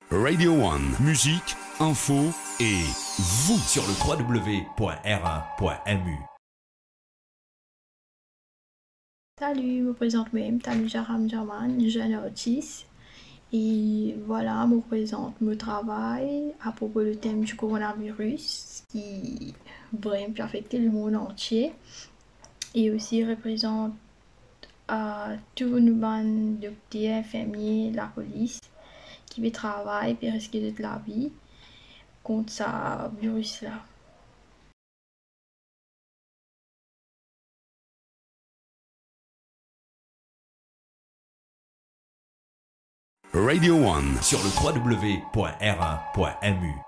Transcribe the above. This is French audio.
Radio One, musique, info et vous sur le www.r1.mu. Salut, je me présente moi-même, Tami Jaram Jaman, jeune artiste. Et voilà, je me présente mon travail à propos du thème du coronavirus qui vraiment peut affecter le monde entier. Et aussi représente tout une bande de petits infirmiers, la police, qui fait travail et risquer de la vie contre ce virus-là. Radio One. Sur le www.r1.mu.